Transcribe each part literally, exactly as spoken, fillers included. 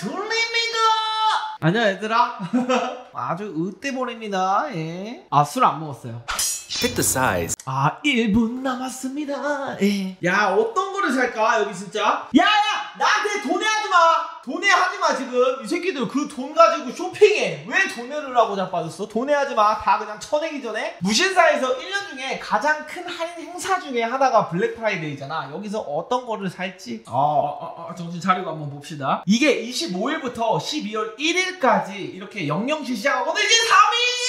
둘립니다. 안녕 얘들아. 아주 으떼버립니다. 예. 아, 술 안 먹었어요. Pick the size. 아, 일 분 남았습니다. 예. 야, 어떤 거를 살까 여기 진짜? 야야, 나한테 돈해하지 마. 돈해하지 마. 지금 이 새끼들 그 돈 가지고 쇼핑해. 왜 돈해를 하고 자빠졌어? 돈해하지 마. 다 그냥 쳐내기 전에. 무신사에서 일 년 중에 가장 큰 할인 행사 중에 하나가 블랙 프라이데이잖아. 여기서 어떤 거를 살지? 어, 어, 어, 정신 차리고 한번 봅시다. 이게 이십오일부터 십이월 일일까지 이렇게 영영시 시작하거든. 이제 삼 일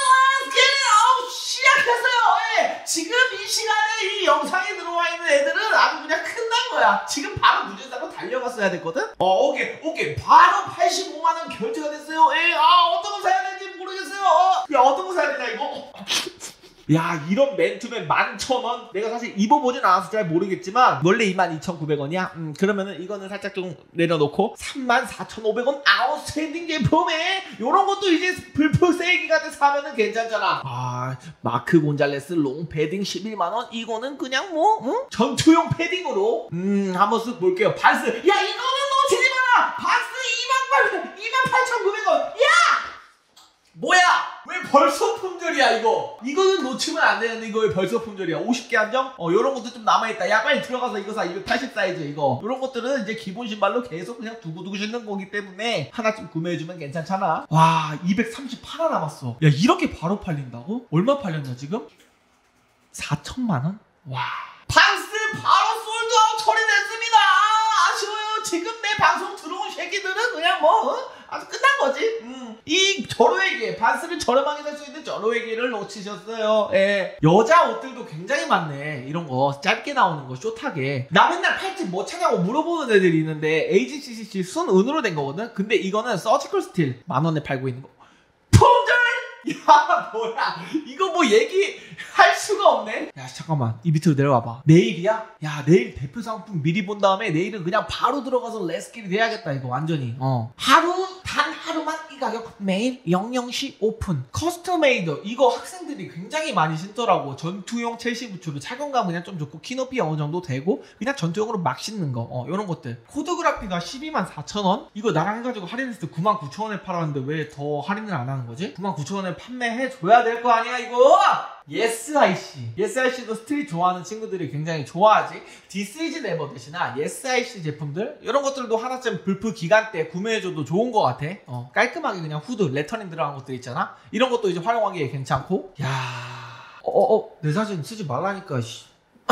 시작했어요. 예. 지금 이 시간에 이 영상에 들어와 있는 애들은 아주 그냥 큰난 거야. 지금 바로 무진사로 달려갔어야 됐거든. 어, 오케이 오케이 바로 팔십오만 원 결제가 됐어요. 예. 아, 어떤 거 사야 될지 모르겠어요. 어. 야, 어떤 거 사야 되나 이거. 야, 이런 맨투맨 만 천 원. 내가 사실 입어보진 않아서 잘 모르겠지만 원래 이만 이천구백 원이야? 음, 그러면은 이거는 살짝 좀 내려놓고 삼만 사천오백 원 아웃스탠딩 제품에 요런 것도 이제 불프 세일기가 돼 사면은 괜찮잖아. 아, 마크 곤잘레스 롱 패딩 십일만 원. 이거는 그냥 뭐 응? 전투용 패딩으로 음 한번 쓱 볼게요. 반스. 야, 이거는 놓치지 마라. 반스 이만 팔천구백 원. 야! 뭐야? 왜 벌써 품절이야 이거? 이거는 놓치면 안 되는데 이거 왜 벌써 품절이야? 오십 개 한정? 어, 요런 것도 좀 남아있다. 야, 빨리 들어가서 이거 사. 이백팔십 사이즈 이거. 요런 것들은 이제 기본 신발로 계속 그냥 두고두고 신는 거기 때문에 하나쯤 구매해주면 괜찮잖아. 와, 이백삼십팔 원 남았어. 야, 이렇게 바로 팔린다고? 얼마 팔렸냐 지금? 사천만 원? 와. 반스 바로 솔드아웃 처리됐습니다. 아쉬워요. 지금 내 방송 들어온 새끼들은 그냥 뭐 어? 아주 끝난 거지. 음. 이 저로에게 반스를 저렴하게 살 수 있는 저로에게를 놓치셨어요. 예. 여자 옷들도 굉장히 많네. 이런 거 짧게 나오는 거 숏하게. 나 맨날 팔찌 뭐 차냐고 물어보는 애들이 있는데 에이지씨씨 순은으로 된 거거든. 근데 이거는 서지컬 스틸 만 원에 팔고 있는 거. 품절! 야, 뭐야, 이거 뭐 얘기할 수가 없네. 야, 잠깐만, 이 밑으로 내려와봐. 내일이야? 야, 내일 대표 상품 미리 본 다음에 내일은 그냥 바로 들어가서 레스킬이 돼야겠다. 이거 완전히. 어, 하루 단 하루만 이 가격. 매일 영영시 오픈. 커스텀메이드. 이거 학생들이 굉장히 많이 신더라고. 전투용 첼시 부츠로 착용감 그냥 좀 좋고 키높이 어느 정도 되고 그냥 전투용으로 막 신는 거. 어, 요런 것들. 코드그라피가 십이만 사천 원. 이거 나랑 해가지고 할인했을 때 구만 구천 원에 팔았는데 왜 더 할인을 안 하는 거지? 구만 구천 원에 판매해줘야 될 거 아니야 이거? 예스아이씨. 예스아이씨도 스트릿 좋아하는 친구들이 굉장히 좋아하지. This is never 대신에 예스아이씨 제품들 이런 것들도 하나쯤 불프 기간 때 구매해줘도 좋은 것 같아. 어, 깔끔하게 그냥 후드 레터닝 들어간 것들 있잖아. 이런 것도 이제 활용하기에 괜찮고. 야, 어어 어, 내 사진 쓰지 말라니까. 씨.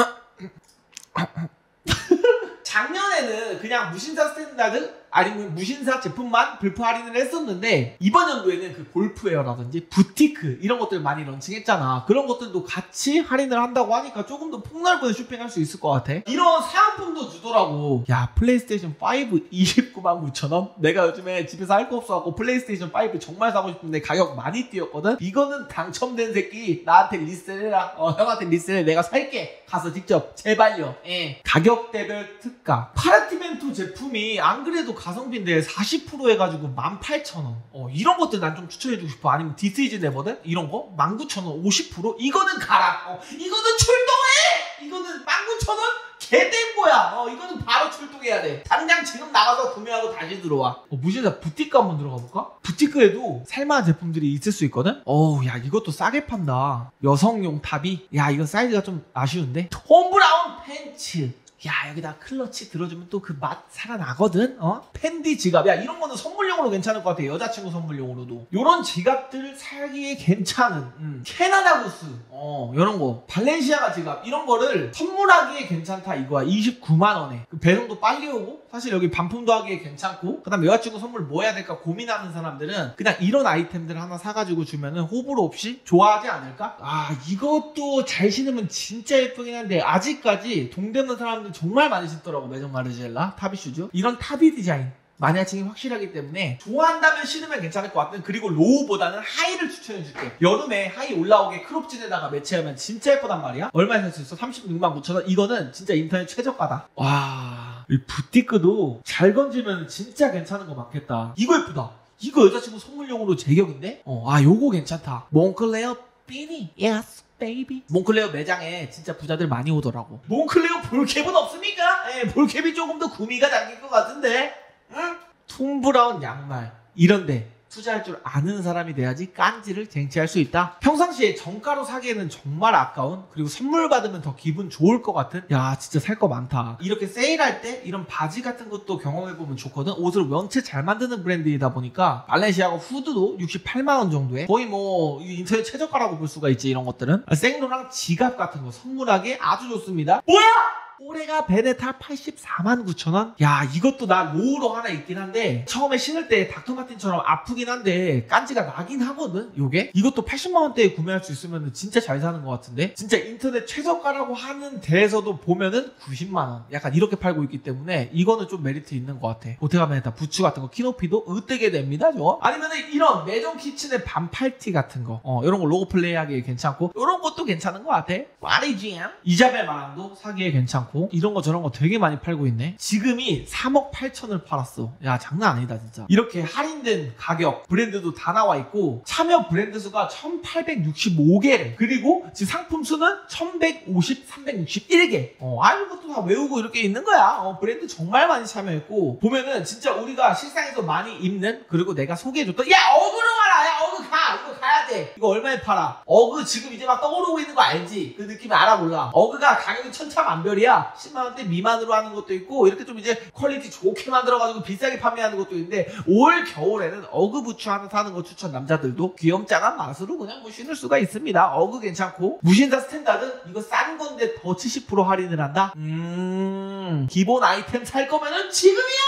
작년에는 그냥 무신사 스탠다드 아니면 무신사 제품만 불프 할인을 했었는데 이번 연도에는 그 골프웨어라든지 부티크 이런 것들 많이 런칭했잖아. 그런 것들도 같이 할인을 한다고 하니까 조금 더 폭넓은 쇼핑할 수 있을 것 같아. 이런 사은품도 주더라고. 야, 플레이스테이션 오 이십구만 구천 원? 내가 요즘에 집에서 할 거 없어갖고 플레이스테이션 오 정말 사고 싶은데 가격 많이 뛰었거든? 이거는 당첨된 새끼 나한테 리셀해라. 어, 형한테 리셀해. 내가 살게. 가서 직접 제발요. 예. 가격대별 특가. 파라티멘토 제품이 안 그래도 가성비인데 사십 퍼센트 해가지고 만 팔천 원. 어, 이런 것들 난 좀 추천해주고 싶어. 아니면 This is never 이런 거 만 구천 원 오십 퍼센트? 이거는 가라. 어, 이거는 출동해. 이거는 만 구천 원 개된 거야. 어, 이거는 바로 출동해야 돼. 당장 지금 나가서 구매하고 다시 들어와. 어, 무신사 부티크 한번 들어가 볼까? 부티크에도 살만한 제품들이 있을 수 있거든? 어우, 야, 이것도 싸게 판다. 여성용 탑이. 야, 이거 사이즈가 좀 아쉬운데? 톰 브라운 팬츠. 야, 여기다 클러치 들어주면 또 그 맛 살아나거든? 어? 팬디 지갑. 야, 이런 거는 선물용으로 괜찮을 것 같아. 여자친구 선물용으로도. 요런 지갑들 사기에 괜찮은, 음. 캐나다 구스. 어, 요런 거. 발렌시아가 지갑. 이런 거를 선물하기에 괜찮다 이거야. 이십구만 원에. 그 배송도 빨리 오고, 사실 여기 반품도 하기에 괜찮고, 그 다음 여자친구 선물 뭐 해야 될까 고민하는 사람들은 그냥 이런 아이템들 하나 사가지고 주면은 호불호 없이 좋아하지 않을까? 아, 이것도 잘 신으면 진짜 예쁘긴 한데, 아직까지 동대문 사람들 정말 많이 신더라고. 메종 마르젤라 타비 슈즈. 이런 타비 디자인 마니아층이 확실하기 때문에 좋아한다면 신으면 괜찮을 것 같은. 그리고 로우보다는 하이를 추천해줄게. 여름에 하이 올라오게 크롭진에다가 매치하면 진짜 예쁘단 말이야. 얼마에 살 수 있어? 삼십육만 구천 원. 이거는 진짜 인터넷 최저가다. 와, 이 부티크도 잘 건지면 진짜 괜찮은 거 많겠다. 이거 예쁘다. 이거 여자친구 선물용으로 제격인데? 어, 아, 요거 괜찮다. 몽클레어 비니. 예스 베이비. 몽클레어 매장에 진짜 부자들 많이 오더라고. 몽클레어 볼캡은 없습니까? 예, 볼캡이 조금 더 구미가 당길 것 같은데. 응? 톰브라운 양말 이런데 투자할 줄 아는 사람이 돼야지 깐지를 쟁취할 수 있다. 평상시에 정가로 사기에는 정말 아까운, 그리고 선물 받으면 더 기분 좋을 것 같은, 야 진짜 살 거 많다. 이렇게 세일할 때 이런 바지 같은 것도 경험해보면 좋거든. 옷을 원체 잘 만드는 브랜드이다 보니까 발렌시아가 후드도 육십팔만 원 정도에 거의 뭐 인터넷 최저가라고 볼 수가 있지. 이런 것들은 생로랑 지갑 같은 거 선물하기에 아주 좋습니다. 뭐야? 올해가 베네탈 팔십사만 구천 원? 야 이것도 나 로우로 하나 있긴 한데 처음에 신을 때 닥터마틴처럼 아프긴 한데 깐지가 나긴 하거든. 요게 이것도 팔십만 원대에 구매할 수 있으면 진짜 잘 사는 것 같은데, 진짜 인터넷 최저가라고 하는 데에서도 보면은 구십만 원 약간 이렇게 팔고 있기 때문에 이거는 좀 메리트 있는 것 같아. 보테가 베네타 부츠 같은 거 키높이도 으뜨게 됩니다. 저거 아니면은 이런 매종 키친의 반팔티 같은 거, 어 이런 거 로고 플레이 하기에 괜찮고, 이런 것도 괜찮은 것 같아. 말이지. 이자벨 마랑도 사기에 괜찮고, 이런 거 저런 거 되게 많이 팔고 있네. 지금이 삼억 팔천을 팔았어. 야 장난 아니다 진짜. 이렇게 할인된 가격 브랜드도 다 나와 있고, 참여 브랜드 수가 천팔백육십오 개, 그리고 지금 상품 수는 천백오십, 삼백육십일 개. 어, 아 이것도 다 외우고 이렇게 있는 거야. 어, 브랜드 정말 많이 참여했고, 보면은 진짜 우리가 실상에서 많이 입는, 그리고 내가 소개해줬던, 야 어그로 가라. 야 어그 가. 이거 가야 돼. 이거 얼마에 팔아? 어그 지금 이제 막 떠오르고 있는 거 알지? 그 느낌 알아 몰라? 어그가 가격이 천차만별이야. 십만 원대 미만으로 하는 것도 있고, 이렇게 좀 이제 퀄리티 좋게 만들어가지고 비싸게 판매하는 것도 있는데, 올 겨울에는 어그 부츠 하나 사는 거 추천. 남자들도 귀염짱한 맛으로 그냥 뭐 신을 수가 있습니다. 어그 괜찮고, 무신사 스탠다드 이거 싼 건데 더 칠십 퍼센트 할인을 한다? 음 기본 아이템 살 거면은 지금이야!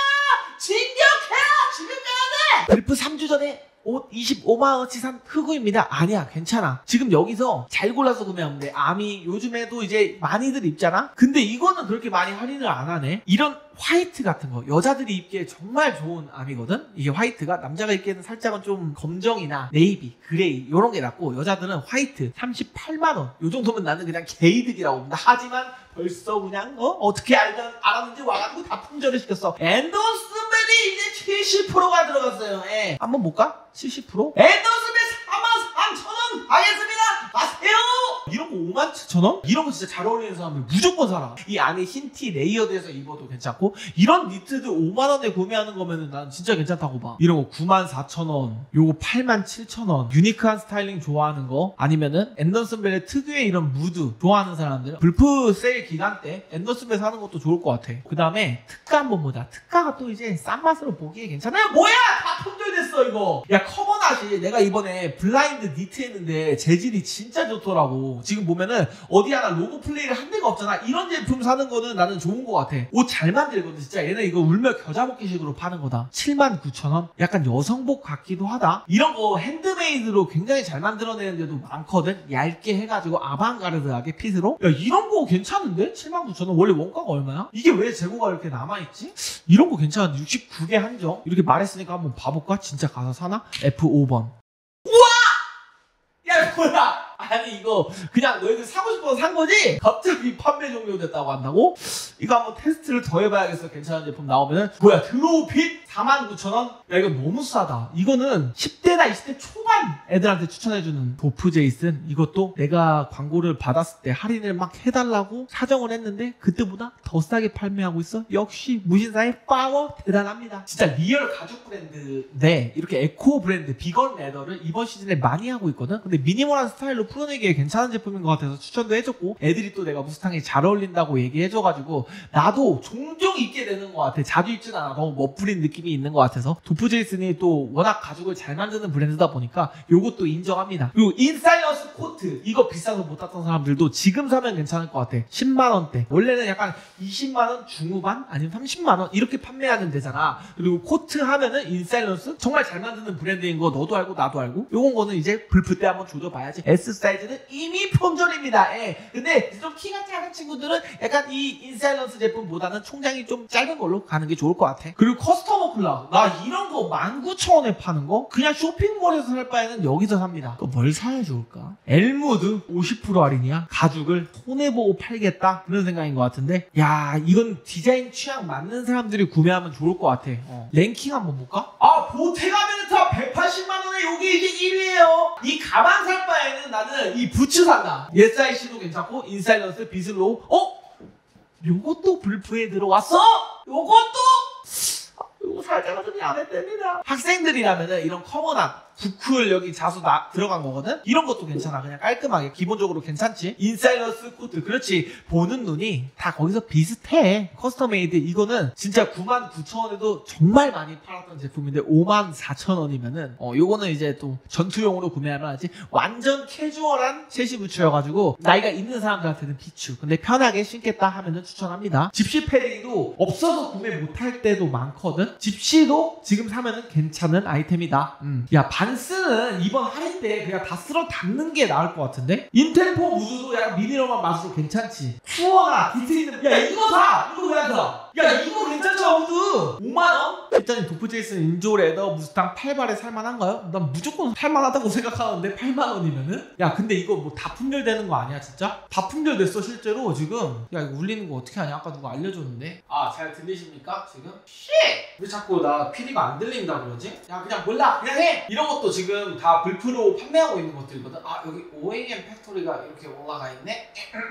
진격해라! 지금 가야 돼! 그리프 삼 주 전에 옷 이십오만 원어치 산 흑우입니다. 아니야 괜찮아. 지금 여기서 잘 골라서 구매하면 돼. 아미 요즘에도 이제 많이들 입잖아. 근데 이거는 그렇게 많이 할인을 안 하네. 이런 화이트 같은 거 여자들이 입기에 정말 좋은 아미거든. 이게 화이트가 남자가 입기에는 살짝은 좀 검정이나 네이비, 그레이 이런 게 낫고, 여자들은 화이트 삼십팔만 원 요 정도면 나는 그냥 개이득이라고 봅니다. 하지만 벌써 그냥 어? 어떻게 알던, 알았는지 와가지고 다 품절을 시켰어. 엔더스멜이 이제 칠십 퍼센트가 들어갔어요. 예. 한번 볼까? 칠십 퍼센트? 엔더스멜 사만 삼천 원 하겠습니다. 마세요. 이런 거 오만 칠천 원? 이런 거 진짜 잘 어울리는 사람들 무조건 사라. 이 안에 흰 티 레이어드해서 입어도 괜찮고, 이런 니트들 오만 원에 구매하는 거면은 난 진짜 괜찮다고 봐. 이런 거 구만 사천 원, 요거 팔만 칠천 원. 유니크한 스타일링 좋아하는 거, 아니면은 앤더슨벨의 특유의 이런 무드 좋아하는 사람들, 불프 세일 기간 때 앤더슨벨 사는 것도 좋을 것 같아. 그 다음에 특가 한번 보자. 특가가 또 이제 싼 맛으로 보기에 괜찮아요. 뭐야 다 품절됐어 이거. 야 커버낫이 내가 이번에 블라인드 니트 했는데 재질이 진짜 좋더라고. 지금 보면은 어디 하나 로고 플레이를 한 데가 없잖아. 이런 제품 사는 거는 나는 좋은 것 같아. 옷 잘 만들거든 진짜. 얘네 이거 울며 겨자 먹기식으로 파는 거다. 칠만 구천 원? 약간 여성복 같기도 하다. 이런 거 핸드메이드로 굉장히 잘 만들어내는 데도 많거든. 얇게 해가지고 아방가르드하게 핏으로. 야 이런 거 괜찮은데? 칠만 구천 원? 원래 원가가 얼마야? 이게 왜 재고가 이렇게 남아있지? 이런 거 괜찮은데 육십구 개 한정? 이렇게 말했으니까 한번 봐볼까? 진짜 가서 사나? 에프 오 번. 우와! 야 뭐야? 아니 이거 그냥 너희들 사고 싶어서 산 거지? 갑자기 판매 종료됐다고 한다고? 이거 한번 테스트를 더 해봐야겠어. 괜찮은 제품 나오면은. 뭐야 드로우핏 사만 구천 원? 야 이거 너무 싸다. 이거는 십 대나 이십 대 초반 애들한테 추천해주는 도프 제이슨. 이것도 내가 광고를 받았을 때 할인을 막 해달라고 사정을 했는데 그때보다 더 싸게 판매하고 있어. 역시 무신사의 파워 대단합니다. 진짜 리얼 가죽 브랜드인데 이렇게 에코 브랜드 비건 레더를 이번 시즌에 많이 하고 있거든. 근데 미니멀한 스타일로 풀어내기에 괜찮은 제품인 것 같아서 추천도 해줬고, 애들이 또 내가 무스탕에 잘 어울린다고 얘기해줘가지고 나도 종종 입게 되는 것 같아. 자주 입진 않아. 너무 멋부린 느낌이 있는 것 같아서. 도프 제이슨이 또 워낙 가죽을 잘 만드는 브랜드다 보니까 요것도 인정합니다. 그리고 인사이어스 코트 이거 비싸서 못 샀던 사람들도 지금 사면 괜찮을 것 같아. 십만 원대. 원래는 약간 이십만 원 중후반 아니면 삼십만 원 이렇게 판매하는 데잖아. 그리고 코트 하면은 인사이어스 정말 잘 만드는 브랜드인 거 너도 알고 나도 알고. 요건 거는 이제 불프 때 한번 조져봐야지. S 사이즈는 이미 품절입니다. 예. 근데 좀 키가 작은 친구들은 약간 이 인사이런스 제품보다는 총장이 좀 짧은 걸로 가는 게 좋을 것 같아. 그리고 커스터머 클라우드. 나 이런 거 만 구천 원에 파는 거 그냥 쇼핑몰에서 살 바에는 여기서 삽니다. 그거 뭘 사야 좋을까? 엘무드 오십 퍼센트 할인이야. 가죽을 손해보고 팔겠다 그런 생각인 것 같은데, 야 이건 디자인 취향 맞는 사람들이 구매하면 좋을 것 같아. 어. 랭킹 한번 볼까? 아 보테가 베네타 백팔십만 원에 여기 이제 일 위에요. 이 가방 살 바에는 나는 이 부츠 산다. 예스아이씨도 괜찮고 인사이런스 비슬로우. 어? 요것도 불프에 들어왔어? 요것도? 아, 요거 살짝은 좀 야했답니다. 학생들이라면은 이런 커먼한 부클 여기 자수 나, 들어간 거거든? 이런 것도 괜찮아. 그냥 깔끔하게 기본적으로 괜찮지? 인사이더스 코트 그렇지. 보는 눈이 다 거기서 비슷해. 커스텀메이드 이거는 진짜 구만 구천 원에도 정말 많이 팔았던 제품인데 오만 사천 원이면은 어 요거는 이제 또 전투용으로 구매하면 하지. 완전 캐주얼한 셋이 부츠여가지고 나이가 있는 사람들한테는 비추. 근데 편하게 신겠다 하면은 추천합니다. 집시 패딩도 없어서 구매 못할 때도 많거든? 집시도 지금 사면은 괜찮은 아이템이다. 음. 야 반스는 이번 할인 때 그냥 다 쓸어 담는 게 나을 것 같은데? 인템포 무드도 약간 미니멀한 맛으로 괜찮지. 쿠어나 디트리는 야 이거 사! 이거 왜 안 사? 야 이거 괜찮죠 무드? 오만 원? 일단 도프 제이슨 인조 레더 무스탕 팔 발에 살만한가요? 난 무조건 살만하다고 생각하는데 팔만 원이면은? 야 근데 이거 뭐 다 품절되는 거 아니야 진짜? 다 품절됐어 실제로 지금. 야 이거 울리는 거 어떻게 하냐? 아까 누가 알려줬는데. 아 잘 들리십니까 지금? 쉣! 왜 자꾸 나 피디가 안 들린다 그러지? 야 그냥 몰라 그냥 해! 이런 것도 지금 다 불프로 판매하고 있는 것들이거든. 아 여기 오에이엠 팩토리가 이렇게 올라가 있네.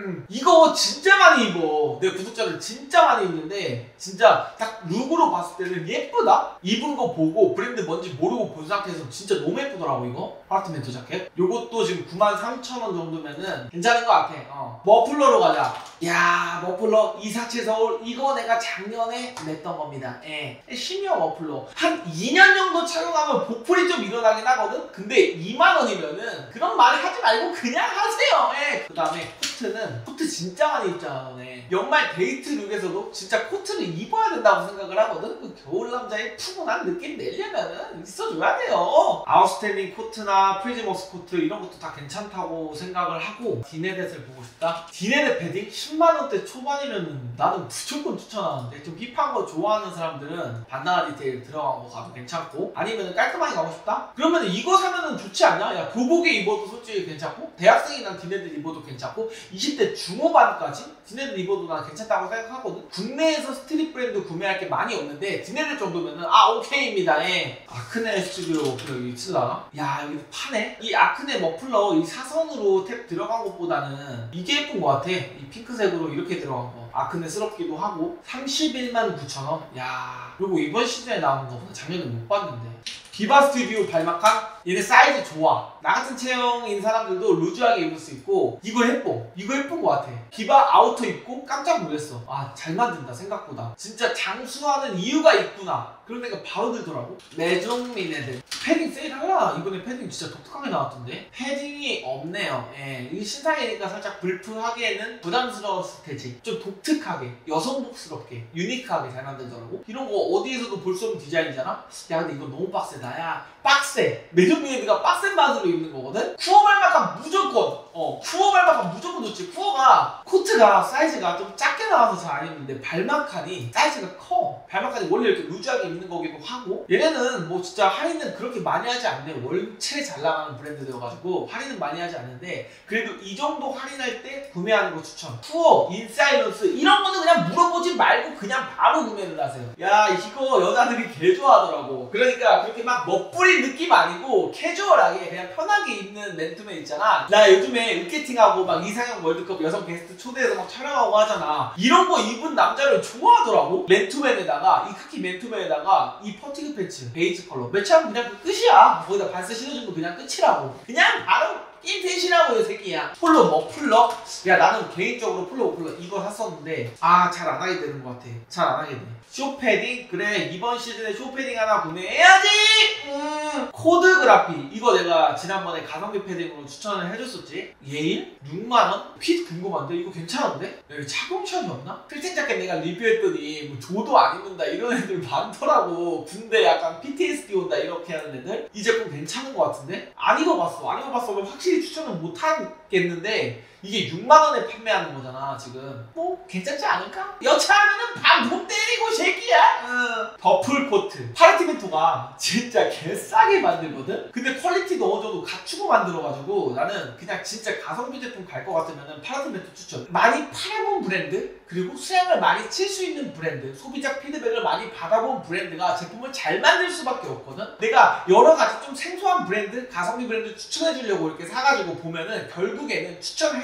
이거 진짜 많이 입어. 내 구독자들 진짜 많이 입는데 진짜 딱 룩으로 봤을 때는 예쁘다. 입은 거 보고 브랜드 뭔지 모르고 본 상태에서 진짜 너무 예쁘더라고. 이거 파트멘트 자켓 요것도 지금 구만 삼천 원 정도면은 괜찮은 것 같아. 어. 머플러로 가자. 야 머플러 이사채 서울 이거 내가 작년에 냈던 겁니다. 예. 심야 머플러 한 이 년 정도 착용하면 보풀이 좀 일어나긴 하거든. 근데 이만 원이면은 그런 말 하지 말고 그냥 하세요. 예. 그 다음에 코트는 코트 진짜 많이 입잖아 너네. 연말 데이트 룩에서도 진짜 코트를 입어야 된다고 생각을 하거든. 그 겨울 남자의 푸근한 느낌 내려면은 있어줘야 돼요. 아웃스탠딩 코트나 프리즈머스 코트 이런 것도 다 괜찮다고 생각을 하고 디네댓을 보고 싶다. 디네댓 패딩 십만 원대 초반이면은 나는 무조건 추천하는데 좀 힙한 거 좋아하는 사람들은 반다나 디테일 들어간 거 가도 괜찮고 아니면 깔끔하게 가고 싶다? 그러면 이거 사면은 좋지 않냐? 야 교복에 입어도 솔직히 괜찮고 대학생이나 디네댓 입어도 괜찮고 이십 대 중후반까지 디네댓 입어도 난 괜찮다고 생각하거든. 국내에서 스트릿 브랜드 구매할 게 많이 없는데 디네댓 정도면은 아 오케이입니다. 예. 아크네 스튜디오 머플러 여기 있으려나? 야 여기 파네? 이 아크네 머플러 이 사선으로 탭 들어간 것보다는 이게 예쁜 것 같아. 이 핑크색으로 이렇게 들어간 거 아크네스럽기도 하고 삼십일만 구천 원? 야 그리고 이번 시즌에 나오는 거보다 작년에 못 봤는데 비바 스튜디오 발막한 얘네 사이즈 좋아. 나 같은 체형인 사람들도 루즈하게 입을 수 있고 이거 예뻐. 이거 예쁜 것 같아. 비바 아우터 입고 깜짝 놀랐어. 아 잘 만든다 생각보다. 진짜 장수하는 이유가 있구나. 그런 데가 바로 들더라고. 매종미네들 패딩 세일할라. 이번에 패딩 진짜 독특하게 나왔던데. 패딩이 없네요. 예, 이 신상이니까 살짝 불프하기에는 부담스러웠을 테지. 좀 독특하게 여성복스럽게 유니크하게 잘 만들더라고. 이런 거 어디에서도 볼 수 없는 디자인이잖아. 야 근데 이거 너무 빡세다. 야 빡세. 매종미네드가 빡센 맛으로 입는 거거든. 쿠어 발막한 무조건 어 쿠어 발막한 무조건 좋지. 쿠어가 코트가 사이즈가 좀 작게 나와서 잘 안 입는데 발막한이 사이즈가 커. 발막한이 원래 이렇게 루즈하게 입는 거기도 하고 얘네는 뭐 진짜 할인은 그렇게 많이 하지 않네. 월체 잘 나가는 브랜드여가지고 할인은 많이 하지 않는데 그래도 이 정도 할인할 때 구매하는 거 추천. 쿠어, 인사이더스 이런 거는 그냥 물어보지 말고 그냥 바로 구매를 하세요. 야 이거 여자들이 개 좋아하더라고. 그러니까 그렇게 막 멋부린 느낌 아니고 캐주얼하게 그냥 편하게 입는 맨투맨 있잖아. 나 요즘에 으깨팅하고 막 이상형 월드컵 여성 게스트 초대해서 막 촬영하고 하잖아. 이런 거 입은 남자를 좋아하더라고. 맨투맨에다가 이 카키 맨투맨에다가 이 퍼티그 팬츠 베이지 컬러 매치하면 그냥 그 끝이야. 거기다 반스 신어주면 그냥 끝이라고. 그냥 바로 게임 대신하고 이 새끼야. 폴로 머플러? 야 나는 개인적으로 폴로 머플러 이거 샀었는데 아 잘 안 하게 되는 것 같아. 잘 안 하게 돼. 쇼패딩? 그래 이번 시즌에 쇼패딩 하나 구매해야지! 음. 코드 그라피 이거 내가 지난번에 가성비 패딩으로 추천을 해줬었지. 예일? 육만 원? 핏 궁금한데? 이거 괜찮은데? 여기 착용샷이 없나? 필팅 자켓 내가 리뷰했더니 뭐 조도 안 입는다 이런 애들 많더라고. 군대 약간 피티에스디 온다 이렇게 하는 애들. 이 제품 괜찮은 것 같은데? 안 입어봤어. 안 입어봤으면 확실히 추천을 못 하겠는데 이게 육만 원에 판매하는 거잖아 지금. 뭐 괜찮지 않을까? 여차하면은 방금 때리고 새끼야. 응. 더플 코트 파르티멘토가 진짜 개싸게 만들거든? 근데 퀄리티도 어느 정도 갖추고 만들어가지고 나는 그냥 진짜 가성비 제품 갈 것 같으면은 파르티멘토 추천. 많이 팔아본 브랜드 그리고 수량을 많이 칠 수 있는 브랜드 소비자 피드백을 많이 받아본 브랜드가 제품을 잘 만들 수밖에 없거든? 내가 여러 가지 좀 생소한 브랜드 가성비 브랜드 추천해 주려고 이렇게 사가지고 보면은 결국에는 추천해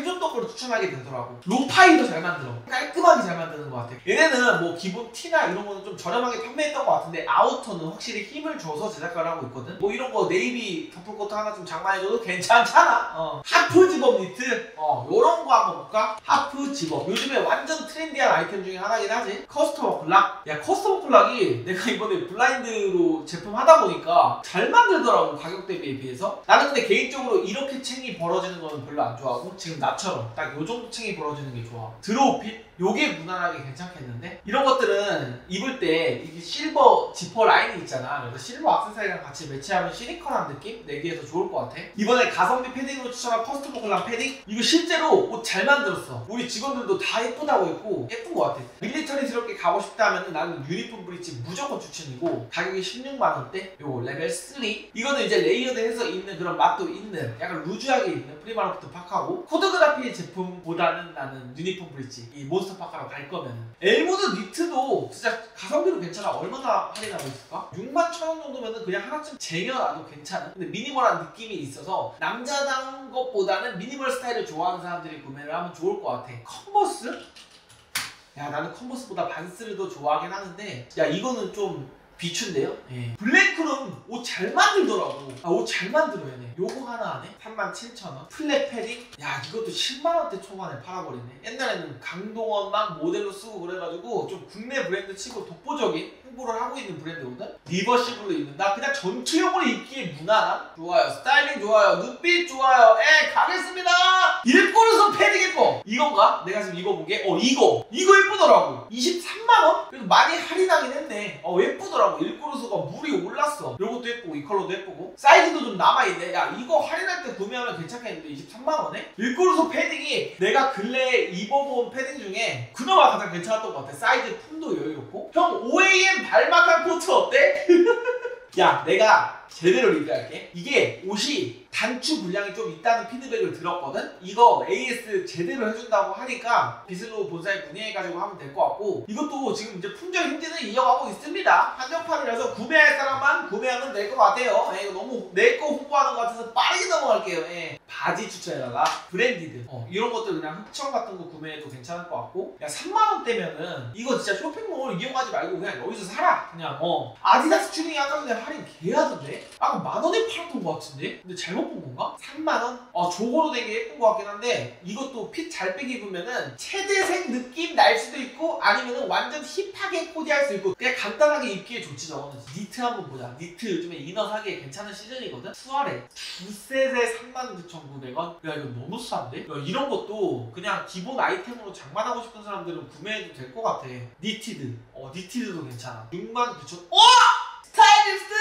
정도 거를 추천하게 되더라고. 로파이도 잘 만들어. 깔끔하게 잘 만드는 것 같아. 얘네는 뭐 기본 티나 이런 거는 좀 저렴하게 판매했던 것 같은데 아우터는 확실히 힘을 줘서 제작을 하고 있거든. 뭐 이런 거 네이비 더플코트 하나 좀 장만해줘도 괜찮잖아. 어. 하프 집업 니트 어 요런 거 한번 볼까? 하프 집업 요즘에 완전 트렌디한 아이템 중에 하나긴 하지. 커스터머 콜락. 야 커스터머 콜락이 내가 이번에 블라인드로 제품 하다 보니까 잘 만들더라고. 가격 대비에 비해서. 나는 근데 개인적으로 이렇게 챙이 벌어지는 거는 별로 안 좋아하고 지금 나처럼 딱 요 정도 챙이 벌어지는 게 좋아. 드로우핏? 요게 무난하게 괜찮겠는데? 이런 것들은 입을 때 이게 실버 지퍼 라인이 있잖아. 그래서 실버 액세서리랑 같이 매치하면 시니컬한 느낌? 내기에서 좋을 것 같아. 이번에 가성비 패딩으로 추천한 커스터머 콜라 패딩? 이거 실제로 옷 잘 만들었어. 우리 직원들도 다 예쁘다고 했고 예쁜 것 같아. 밀리터리스럽게 가고 싶다면 나는 유니폼 브릿지 무조건 추천이고 가격이 십육만 원대. 요거 레벨 삼. 이거는 이제 레이어드해서 입는 그런 맛도 있는 약간 루즈하게 입는 프리마로프트 파카고 코드그라피 제품보다는 나는 유니폼 브릿지 이 몬스터 파카로 갈 거면은 엘모드 니트도 진짜 가성비로 괜찮아. 얼마나 할인하고 있을까? 육만 천 원 정도면은 그냥 하나쯤 쟁여놔도 괜찮은 근데 미니멀한 느낌이 있어서 남자다운 것보다는 미니멀 스타일을 좋아하는 사람들이 구매를 하면 좋을 것 같아. 컨버스? 야 나는 컨버스보다 반스를 더 좋아하긴 하는데 야 이거는 좀 비추인데요? 예. 블랙크룸 옷 잘 만들더라고. 아, 옷 잘 만들어 얘네. 요거 하나 안에 삼만 칠천 원. 플랫 패딩? 야 이것도 십만 원대 초반에 팔아버리네. 옛날에는 강동원만 모델로 쓰고 그래가지고 좀 국내 브랜드 치고 독보적인 홍보를 하고 있는 브랜드거든? 리버시블로 입는다? 그냥 전투용으로 입기에 무난한? 좋아요. 스타일링 좋아요. 눈빛 좋아요. 에 가겠습니다. 일꼬르소 패딩 예뻐. 이건가? 내가 지금 입어본 게? 어 이거. 이거 예쁘더라고. 이십삼만 원? 그래도 많이 할인하긴 했네. 어 예쁘더라고. 일꼬르소가 물이 올랐어. 요것도 예쁘고 이 컬러도 예쁘고 사이즈도 좀 남아있네. 야 이거 할인할 때 구매하면 괜찮겠는데 이십삼만 원에? 일꼬르소 패딩이 내가 근래에 입어본 패딩 중에 그나마 가장 괜찮았던 것 같아. 사이즈 품도 여유롭고. 형 오에이엠 발막한 코트 어때? 야 내가 제대로 리뷰할게. 이게 옷이 단추 분량이 좀 있다는 피드백을 들었거든? 이거 에이에스 제대로 해준다고 하니까 비슬로 본사에 문의해가지고 하면 될 것 같고 이것도 지금 이제 품절 행진을 이어가고 있습니다. 한정판이라서 구매할 사람만 구매하면 될 것 같아요. 예, 이거 너무 내 거 홍보하는 것 같아서 빠르게 넘어갈게요. 예. 바지 추천에다가 브랜디드 어, 이런 것들 그냥 흑청 같은 거 구매해도 괜찮을 것 같고 야 삼만 원대면은 이거 진짜 쇼핑몰 이용하지 말고 그냥 여기서 사라. 그냥 어 아디다스 튜닝이 아까 전에 할인 개하던데? 아까 만 원에 팔았던 것 같은데? 근데 잘못 본 건가? 삼만 원? 어 조거로 되게 예쁜 것 같긴 한데 이것도 핏 잘 빼기 입으면은 체대생 느낌 날 수도 있고 아니면은 완전 힙하게 코디할 수 있고 그냥 간단하게 입기에 좋지. 저거는 니트 한번 보자. 니트 요즘에 이너 사기에 괜찮은 시즌이거든? 수아레 두 셋에 삼만 구천구백 원? 야 이거 너무 싼데? 야 이런 것도 그냥 기본 아이템으로 장만하고 싶은 사람들은 구매해도 될 것 같아. 니티드 어 니티드도 괜찮아. 육만 구천 원. 어! 스타일리스트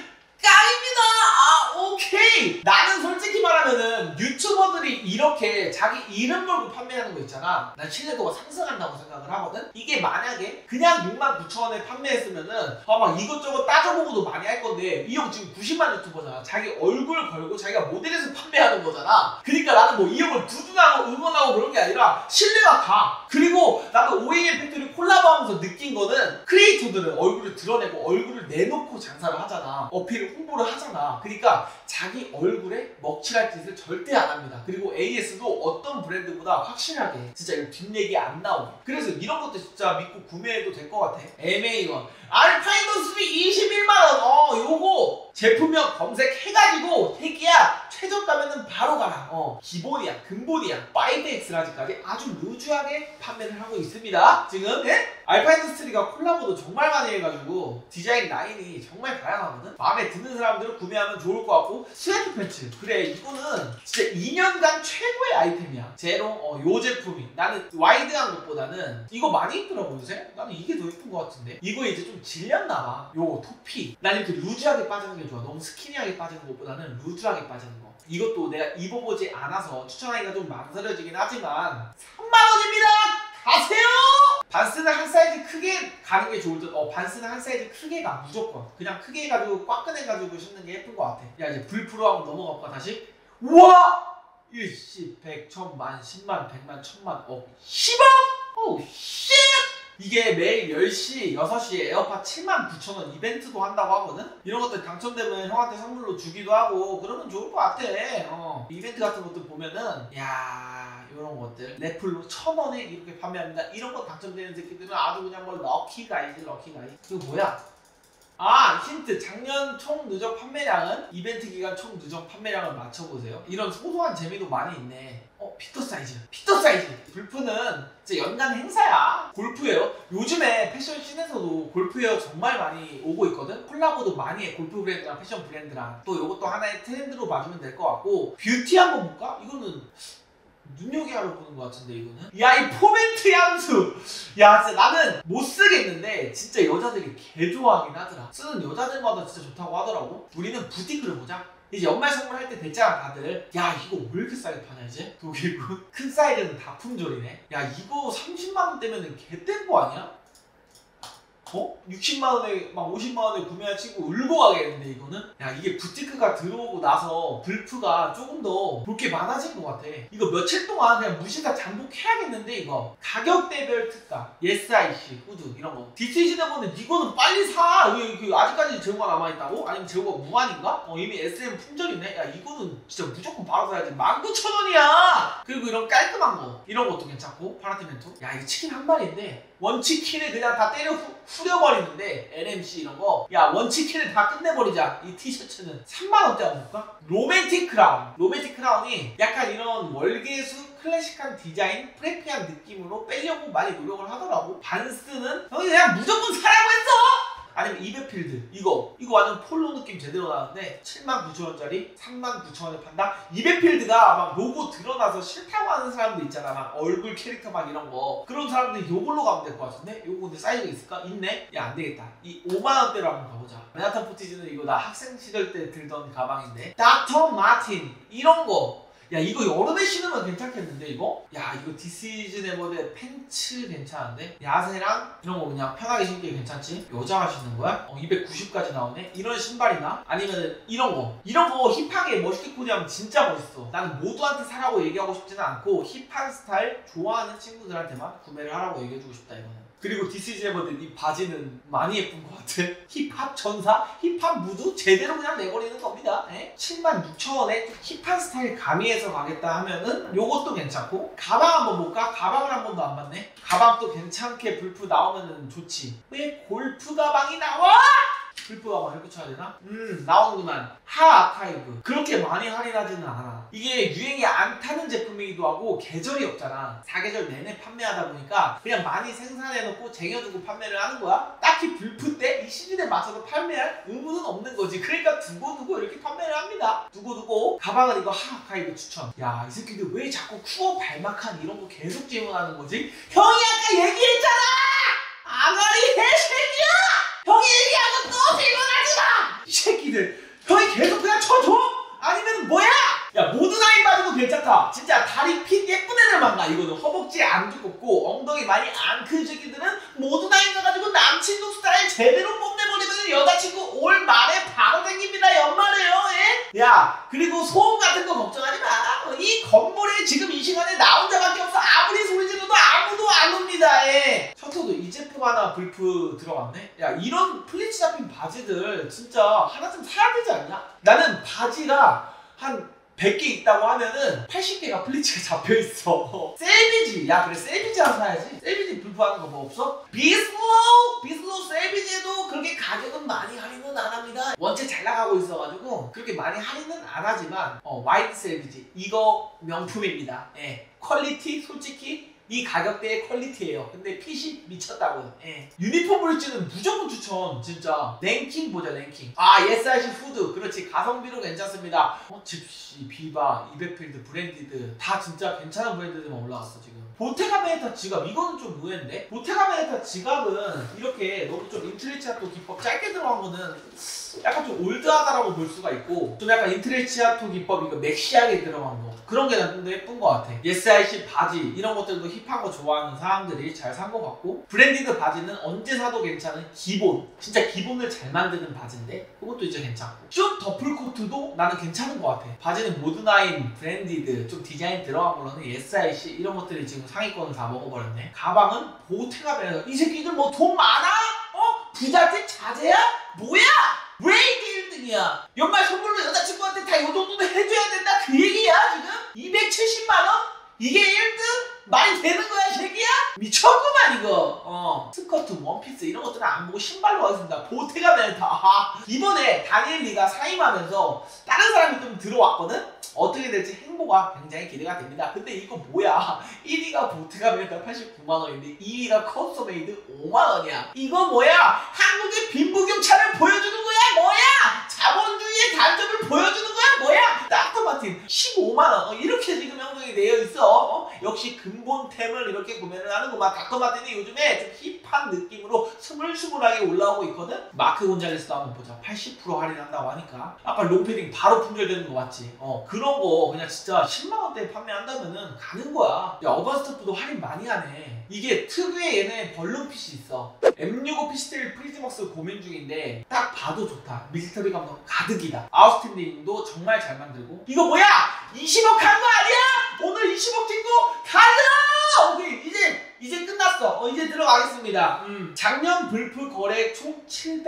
깡입니다! 아, 오케이! 나는 솔직히 말하면은 유튜버들이 이렇게 자기 이름 걸고 판매하는 거 있잖아. 난 신뢰도가 상승한다고 생각을 하거든? 이게 만약에 그냥 육만 구천 원에 판매했으면은 아마 이것저것 따져보고도 많이 할 건데 이 형 지금 구십만 유튜버잖아. 자기 얼굴 걸고 자기가 모델에서 판매하는 거잖아. 그러니까 나는 뭐 이 형을 두둔하고 응원하고 그런 게 아니라 신뢰가 가. 그리고 나도 오에이엠 팩토리 콜라보하면서 느낀 거는 크리에이터들은 얼굴을 드러내고 얼굴을 내놓고 장사를 하잖아. 어필을 홍보를 하잖아. 그러니까 자기 얼굴에 먹칠할 짓을 절대 안 합니다. 그리고 에이에스도 어떤 브랜드보다 확실하게 진짜 이거 뒷얘기 안 나오게. 그래서 이런 것도 진짜 믿고 구매해도 될 것 같아. 엠에이원 알파이더 쓰리 이십일만 원. 어 요거 제품명 검색해가지고 새끼야 최저가면은 바로 가라. 어 기본이야 근본이야. 파이브 엑스 라지까지 아주 루즈하게 판매를 하고 있습니다. 지금 예? 알파이더 쓰리가 콜라보도 정말 많이 해가지고 디자인 라인이 정말 다양하거든. 마음에 드는 사람들은 구매하면 좋을 것 같고 스웨트 팬츠 그래 이거는 진짜 이 년간 최고의 아이템이야. 제로 어, 요 제품이 나는 와이드한 것보다는 이거 많이 입더라고 요새. 나는 이게 더 예쁜 것 같은데 이거 이제 좀 질렸나봐. 요 토피 난 이렇게 루즈하게 빠지는 게 좋아. 너무 스키니하게 빠지는 것보다는 루즈하게 빠지는 거. 이것도 내가 입어보지 않아서 추천하기가 좀 망설여지긴 하지만 삼만 원입니다. 가세요! 반스는 한 사이즈 크게 가는 게 좋을 듯. 어 반스는 한 사이즈 크게 가 무조건. 그냥 크게 해가지고 꽉 꺼내가지고 신는 게 예쁜 것 같아. 야 이제 불프로 한번 넘어가볼까 다시? 우와! 일십, 백, 천만, 십만, 백만, 천만, 억, 십억! 오 쉣! 이게 매일 열 시, 여섯 시에 에어팟 칠만 구천 원 이벤트도 한다고 하거든? 이런 것들 당첨되면 형한테 선물로 주기도 하고 그러면 좋을 것 같아. 어. 이벤트 같은 것도 보면은 야 이런 것들 래플로 천 원에 이렇게 판매합니다. 이런 거 당첨되는 새끼들은 아주 그냥 뭐 럭키 가이지 럭키 가이. 이거 뭐야? 아 힌트, 작년 총 누적 판매량은 이벤트 기간 총 누적 판매량을 맞춰보세요. 이런 소소한 재미도 많이 있네. 어 피터 사이즈 피터 사이즈 불프는 이제 연간 행사야. 골프웨어 요즘에 패션 씬에서도 골프웨어 정말 많이 오고 있거든. 콜라보도 많이 해, 골프 브랜드랑 패션 브랜드랑. 또 이것도 하나의 트렌드로 봐주면 될 것 같고, 뷰티 한번 볼까? 이거는 눈여겨하러 보는 것 같은데 이거는? 야 이 포멘트 향수! 야 진짜 나는 못 쓰겠는데 진짜 여자들이 개 좋아하긴 하더라. 쓰는 여자들마다 진짜 좋다고 하더라고. 우리는 부티크를 보자. 이제 연말 선물 할 때 됐잖아 다들. 야 이거 왜 이렇게 싸게 파냐 이제? 독일군? 큰 사이즈는 다 품절이네. 야 이거 삼십만 원대면은 개뗀 거 아니야? 어? 육십만 원에 막 오십만 원에 구매한 친구 울고 가겠는데 이거는? 야 이게 부티크가 들어오고 나서 불프가 조금 더 볼 게 많아진 것 같아. 이거 며칠 동안 그냥 무시다 잠복해야겠는데 이거. 가격대별 특가 예스아이씨 후드 이런 거 디스이즈에 보면 이거는 빨리 사. 이거, 이거 아직까지 재고가 남아있다고? 아니면 재고가 무한인가? 어 이미 에스엠 품절이네. 야 이거는 진짜 무조건 바로 사야지. 만 구천 원이야 그리고 이런 깔끔한 거 이런 것도 괜찮고 파라티멘토. 야 이거 치킨 한 마리인데 원치킨을 그냥 다 때려 후, 후려버리는데 엘엠씨 이런 거. 야 원치킨을 다 끝내버리자. 이 티셔츠는 삼만 원대 안 볼까? 로맨틱 크라운. 로맨틱 크라운이 약간 이런 월계수 클래식한 디자인 프레피한 느낌으로 빼려고 많이 노력을 하더라고. 반스는 형이 그냥 무조건 사라고 했어. 아니면 이백필드 이거 이거 완전 폴로 느낌 제대로 나는데 칠만 구천 원짜리 삼만 구천 원에 판다. 이백필드가 막 로고 드러나서 싫다고 하는 사람들 있잖아. 막 얼굴 캐릭터 막 이런 거. 그런 사람들이 요걸로 가면 될 것 같은데? 요거 근데 사이즈가 있을까? 있네? 야 안되겠다. 이 오만 원대로 한번 가보자. 맨하탄 포티즈는 이거 나 학생 시절 때 들던 가방인데 닥터 마틴 이런 거. 야 이거 여름에 신으면 괜찮겠는데 이거? 야 이거 디스이즈 네버드 팬츠 괜찮은데? 야세랑 이런 거 그냥 편하게 신기 괜찮지? 여자가 신는 거야? 어 이백구십까지 나오네? 이런 신발이나? 아니면 이런 거 이런 거 힙하게 멋있게 코디하면 진짜 멋있어. 나는 모두한테 사라고 얘기하고 싶지는 않고 힙한 스타일 좋아하는 친구들한테만 구매를 하라고 얘기해주고 싶다 이거는. 그리고 디스이즈 네버드 이 바지는 많이 예쁜 것 같아. 힙합 전사? 힙합 무드? 제대로 그냥 내버리는 겁니다. 에? 칠만 육천 원에 힙한 스타일 가미해서 가겠다 하면은 요것도 괜찮고. 가방 한번 볼까? 가방을 한 번도 안 봤네. 가방도 괜찮게 불프 나오면은 좋지. 왜 골프 가방이 나와? 불프 가방 이렇게 쳐야 되나? 음 나오는구만. 하 아카이브 그렇게 많이 할인하지는 않아. 이게 유행이 안 타는 제품이기도 하고 계절이 없잖아. 사계절 내내 판매하다 보니까 그냥 많이 생산해놓고 쟁여두고 판매를 하는 거야. 딱히 불프 때 이 시즌에 맞춰서 판매할 의무는 없는 거지. 그러니까 두고두고 이렇게 판매를 합니다. 두고두고. 가방은 이거 하 아카이브 추천. 야 이 새끼들 왜 자꾸 쿠어 발막한 이런 거 계속 질문하는 거지? 형이 아까 얘기했잖아! 아가리 해새끼야! 형이 얘기하고 또 질문하지 마! 이 새끼들 형이 계속 그냥 쳐줘? 아니면 뭐야? 야 모드나인 바지도 괜찮다. 진짜 다리 핏 예쁜 애들만 가. 이거는 허벅지 안 두껍고 엉덩이 많이 안 큰 새끼들은 모드나인 가가지고 남친룩 스타일 제대로 뽐내버리면 여자친구 올 말에 바로 생깁니다. 연말에요. 예? 야 그리고 소음 같은 거 걱정하지 마. 이 건물에 지금 이 시간에 나 혼자밖에 없어. 아무리 소리 질러도 아무도 안 옵니다. 예. 셔터도 이 제품 하나 불프 들어갔네. 야 이런 플리츠 잡힌 바지들 진짜 하나쯤 사야 되지 않냐? 나는 바지가 한 백 개 있다고 하면은 팔십 개가 플리츠가 잡혀있어. 셀비지! 야 그래 셀비지 하나 사야지. 셀비지 불프하는 거 뭐 없어? 비슬로우! 비슬로우 셀비지에도 그렇게 가격은 많이 할인은 안 합니다. 원체 잘 나가고 있어가지고 그렇게 많이 할인은 안 하지만 어 와이드 셀비지 이거 명품입니다. 예. 퀄리티 솔직히 이 가격대의 퀄리티예요. 근데 핏이 미쳤다고. 예. 유니폼 브릿지는 무조건 추천. 진짜 랭킹 보자 랭킹. 아 예스아이씨 후드 그렇지. 가성비로 괜찮습니다. 어 집시 비바 이백필드 브랜디드 다 진짜 괜찮은 브랜드들만 올라왔어 지금. 보테가 베네타 지갑 이거는 좀 의외인데. 보테가 베네타 지갑은 이렇게 너무 좀 인트레치아토 기법 짧게 들어간 거는 약간 좀 올드하다라고 볼 수가 있고, 좀 약간 인트레치아토 기법 이거 맥시하게 들어간 거 그런 게 좀 더 예쁜 것 같아. 예스아이씨 바지 이런 것들도 힙한 거 좋아하는 사람들이 잘 산 것 같고, 브랜디드 바지는 언제 사도 괜찮은 기본, 진짜 기본을 잘 만드는 바지인데 그것도 이제 괜찮고, 쭉 더플 코트도 나는 괜찮은 것 같아. 바지는 모드나인, 브랜디드 좀 디자인 들어간 걸로는 예스아이씨 이런 것들이 지금 상위권을 다 먹어버렸네. 가방은 보테가 베네타. 이 새끼들 뭐 돈 많아? 어? 부잣집 자제야? 뭐야? 왜 이게 일 등이야? 연말 선물로 여자친구한테 다 이 정도는 해줘야 된다 그 얘기야 지금? 이백칠십만 원? 이게 일 등? 말이 되는 거야 새끼야? 미쳤구만 이거. 어 스커트, 원피스 이런 것들은 안 보고 신발로 가겠습니다. 보테가 멘타. 이번에 다니엘리가 사임하면서 다른 사람이 좀 들어왔거든? 어떻게 될지 행보가 굉장히 기대가 됩니다. 근데 이거 뭐야? 일 위가 보테가 멘타 팔십구만 원인데 이 위가 커스텀메이드 오만 원이야. 이거 뭐야? 한국의 빈부격차를 보여주는 거야? 뭐야? 자본주의의 단점을 보여주는 거야? 뭐야? 닥터 마틴 십오만 원. 어, 이렇게 지금 형성이 되어 있어. 어? 역시 근본템을 이렇게 구매를 하는구만. 닥터 마틴이 요즘에 좀 힙한 느낌으로 스물스물하게 올라오고 있거든? 마크 곤잘레스도 한번 보자. 팔십 퍼센트 할인한다고 하니까. 아까 롱패딩 바로 품절되는 거 맞지? 어 그런 거 그냥 진짜 십만 원대에 판매한다면은 가는 거야. 야 어반스토프도 할인 많이 하네. 이게 특유의 얘네 벌룬핏이 있어. 엠 육십오 피스텔 프리즈먹스 고민 중인데 딱 봐도 좋다. 밀리터리 감성 가득이다. 아우스틴 링도 정말 잘 만들고. 이거 뭐야? 이십억 간 거 아니야? 오늘 이십억 찍고 가자! 오케이 이제 이제 끝났어. 어, 이제 들어가겠습니다. 음. 작년 불프 거래 총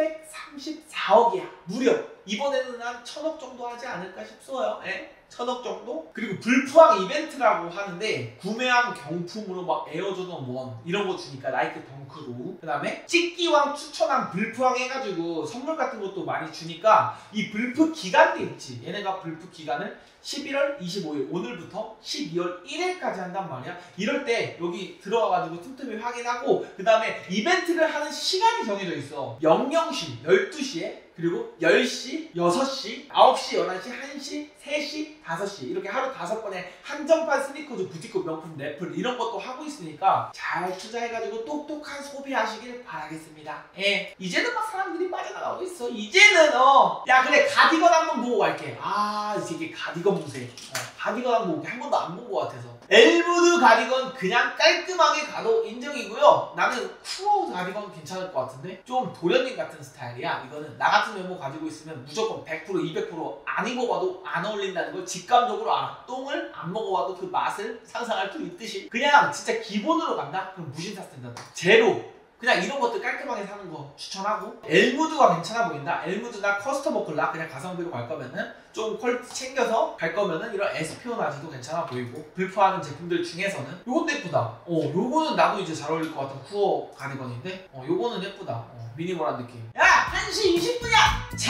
칠백삼십사억이야. 무려 이번에는 한 천억 정도 하지 않을까 싶어요. 에? 천억 정도? 그리고 불프왕 이벤트라고 하는데 구매왕 경품으로 막 에어조던 원 이런 거 주니까 나이키 덩크로. 그 다음에 찍기왕 추천왕 불프왕 해가지고 선물 같은 것도 많이 주니까 이 불프 기간도 있지. 얘네가 불프 기간을 십일월 이십오일 오늘부터 십이월 일일까지 한단 말이야. 이럴 때 여기 들어가가지고 틈틈이 확인하고 그 다음에 이벤트를 하는 시간이 정해져 있어. 영영 시, 열두 시에 그리고 열 시, 여섯 시, 아홉 시, 열한 시, 한 시, 세 시, 다섯 시 이렇게 하루 다섯 번에 한정판 스니커즈, 부티크 명품 래플 이런 것도 하고 있으니까 잘 투자해가지고 똑똑한 소비하시길 바라겠습니다. 예, 이제는 막 사람들이 빠져나가고 있어. 이제는 어, 야 그래 가디건 한번 보고 갈게. 아 이게 가디건 무새. 어, 가디건 한번 보고 한 번도 안 본 것 같아서. 엘무드 가디건 그냥 깔끔하게 가도 인정이고요. 나는 쿠어 가디건 괜찮을 것 같은데 좀 도련님 같은 스타일이야. 이거는 나 같은 외모 가지고 있으면 무조건 백 퍼센트 이백 퍼센트 안 입어봐도 안 어울린다는 걸 직감적으로 알아. 똥을 안 먹어봐도 그 맛을 상상할 수 있듯이 그냥 진짜 기본으로 간다? 그럼 무신사 스탠다드 제로 그냥 이런 것들 깔끔하게 사는 거 추천하고. 엘무드가 괜찮아 보인다. 엘무드나 커스터머 콜라 그냥 가성비로 갈 거면은 좀 퀄리티 챙겨서 갈 거면은 이런 에스피오나지도 괜찮아 보이고. 불프하는 제품들 중에서는 요것도 예쁘다. 어 요거는 나도 이제 잘 어울릴 것 같은 쿠어 가디건인데 어 요거는 예쁘다. 어, 미니멀한 느낌. 야 한 시 이십 분이야 자!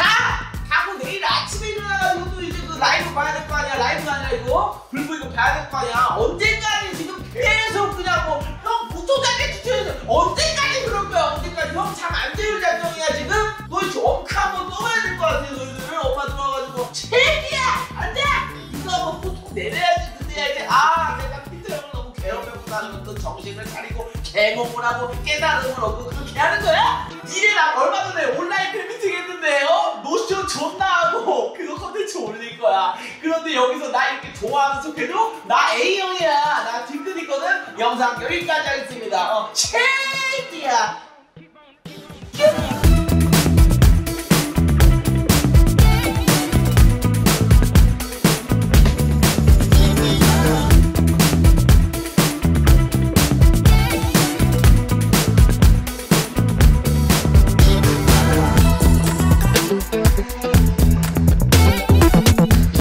하고 내일 아침에 일어나가지고 또 이제 그 라이브 봐야 될 거 아니야. 라이브가 아니라 이거 불프 이거 봐야 될 거 아니야. 언제까지 지금 계속 그냥 뭐 형 무소장에 추천해서 언제까지 그럴 거야. 언제까지 형 잠 안 재울 작정이야 지금. 너 이제 엉카 한번 떠봐야 될 거 같아. 너희들 엄마 들어와가지고 책이야 안돼 이거 한번 톡톡 내려야지. 근데 이제 아 내가 피트형을 너무 괴롭혔구나는 것도 정신을 차리고 개몽을 하고 깨달음을 얻고 그렇게 하는 거야? 니네랑 얼마 전에 온라인 팬미팅 했는데 어? 노쇼 존나 하고 그거 컨텐츠 올릴 거야. 그런데 여기서 나 이렇게 좋아하는 척해도 나 A형이야. 나 뒷끝 있거든. 영상 여기까지 하겠습니다. 어, 책이야